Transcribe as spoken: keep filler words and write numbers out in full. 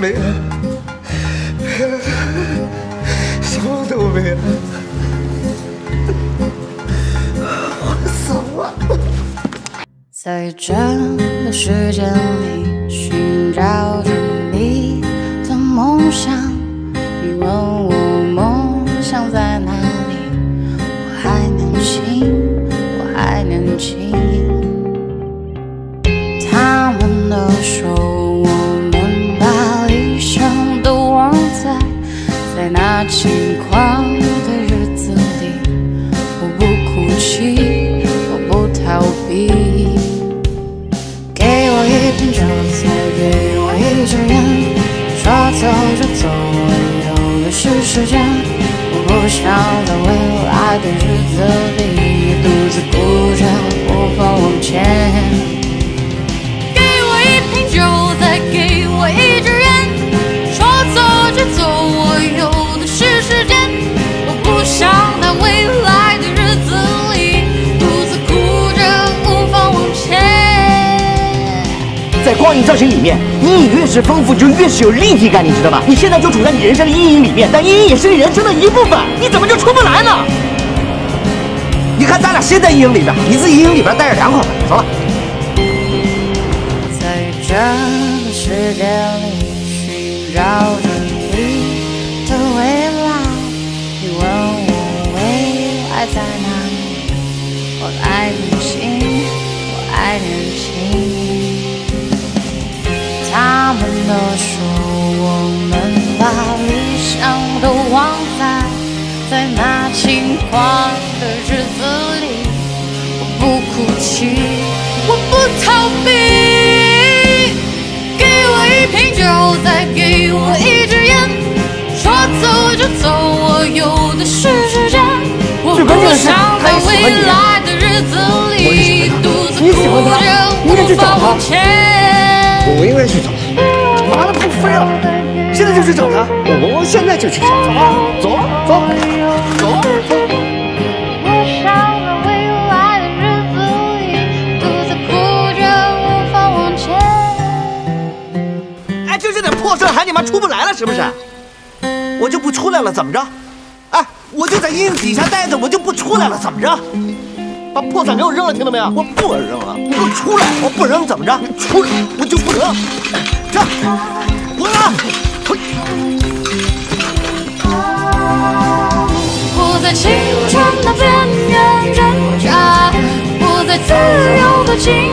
没了，没了，什么都没了，我死了。 在这个世界里寻找着你的梦想，你问我梦想在哪里？我还年轻，我还年轻。他们都说我们把理想都忘在在那轻狂的日子里。我不哭泣，我不逃避。给我一瓶酒，再给我一支烟，说走就走，我有的是时间。我不想在未来的日子里独自哭着无法往前。再给我一支烟，说走就走，我有的是时间。我不想在未来的日子里独自哭着无法往前。 在光影造型里面，阴影越是丰富，就越是有立体感，你知道吗？你现在就处在你人生的阴影里面，但阴影也是你人生的一部分，你怎么就出不来呢？你看咱俩谁在阴影里边？你自己阴影里边待着凉快吧。走了。 在这个世界里寻找着你的未来，你问我未来在哪里？我爱年轻，我爱年轻。他们都说我们把理想都忘在在那轻狂的日子里。我不哭泣，我不逃避。瓶酒，再给我一支烟，说走就走，我有的是时间。我不想在未来的日子里独自哭着无法往前。 我应该去找他，妈的不飞了！现在就去找他，我我现在就去找他，走走走走。 我想在未来的日子里独自哭着无法往前。 哎，就这点破事还你妈出不来了是不是？我就不出来了怎么着？哎，我就在阴影底下待着，我就不出来了怎么着？把破伞给我扔了，听到没有？我不扔了，你给我出来！我不扔怎么着？你出来，我就不扔。这，滚了！ 不在青春的边缘挣扎，不在自由的境